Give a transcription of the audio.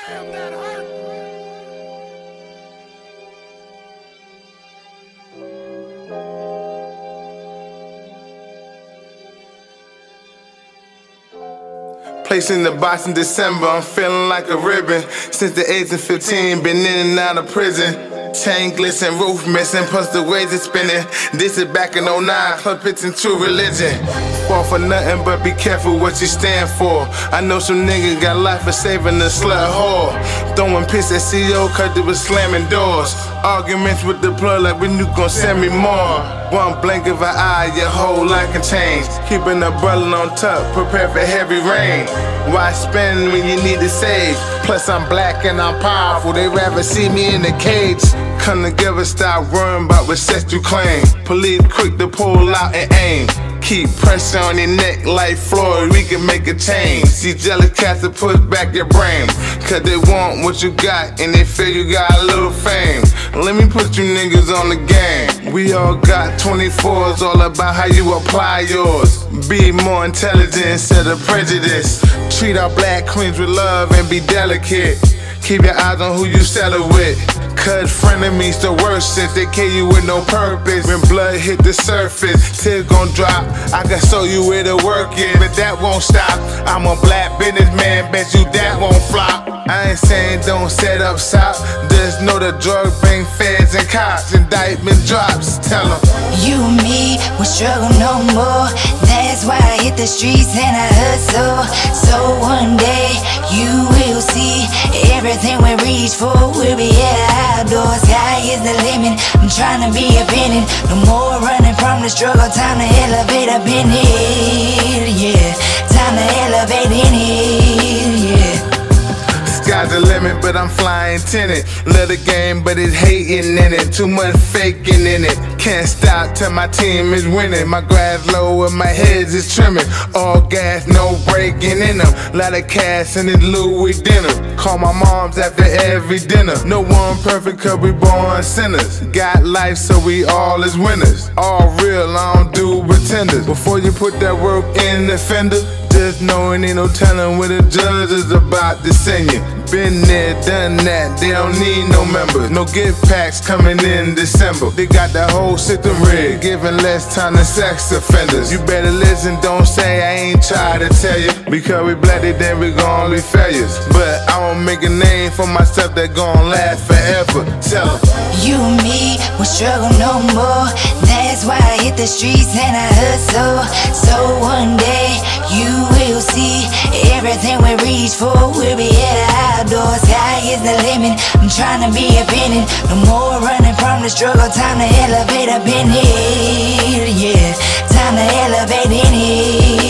am that hurt. Placed in the box in December, I'm feeling like a ribbon. Since the age of 15, been in and out of prison. Chain glisten, roof missing, plus the ways it's spinning. This is back in 09, club fits into religion. Fall for nothing, but be careful what you stand for. I know some niggas got life for saving the slut whore. Throwing piss at CEO cause they was slamming doors. Arguments with the plug like when you gon' send me more. One blink of an eye, your whole life can change. Keeping the brother on top, prepare for heavy rain. Why spend when you need to save? Plus I'm black and I'm powerful, they rather see me in the cage. Come together, stop worrying about what sex you claim. Police quick to pull out and aim. Keep pressure on your neck like Floyd, we can make a change. See jealous cats to push back your brain, cause they want what you got and they feel you got a little fame. Let me put you niggas on the game. We all got 24s, all about how you apply yours. Be more intelligent instead of prejudice. Treat our black queens with love and be delicate. Keep your eyes on who you settle with. Cause frenemies the worst since they kill you with no purpose. When blood hit the surface, tears gon' drop. I can show you where the work is, but that won't stop. I'm a black businessman, bet you that won't flop. I ain't saying don't set up shop. Just know the drug bring feds and cops. Indictment drops, tell them. You and me will struggle no more. That's why I hit the streets and I hustle. So one day you will see everything we reach for. We'll be at the outdoors. Sky is the limit. I'm trying to be a penny. No more running from the struggle. Time to elevate up in it. Yeah, time to elevate in it. Yeah. Sky's the limit, but I'm flying tinted. Love the game, but it's hating in it. Too much faking in it. Can't stop till my team is winning. My grass low and my heads is trimming. All gas, no breaking in them. Lot of cash in this Louis dinner. Call my moms after every dinner. No one perfect cause we born sinners. Got life so we all is winners. All real, I don't do pretenders. Before you put that work in the fender, just knowing ain't no telling where the judge is about to send you. Been there, done that, they don't need no members. No gift packs coming in December. They got the whole system rigged, giving less time to sex offenders. You better listen, don't say I ain't try to tell you. Because we bloody, then we gon' be failures. But I won't make a name for myself that gon' last forever. Tell them. You and me will struggle no more. That's why I hit the streets and I hustle. So one day you will see everything we reach for. We'll be at the outdoors. Sky is the limit. I'm trying to be a penny. No more running from the struggle. Time to elevate up in it. Yeah, time to elevate in it.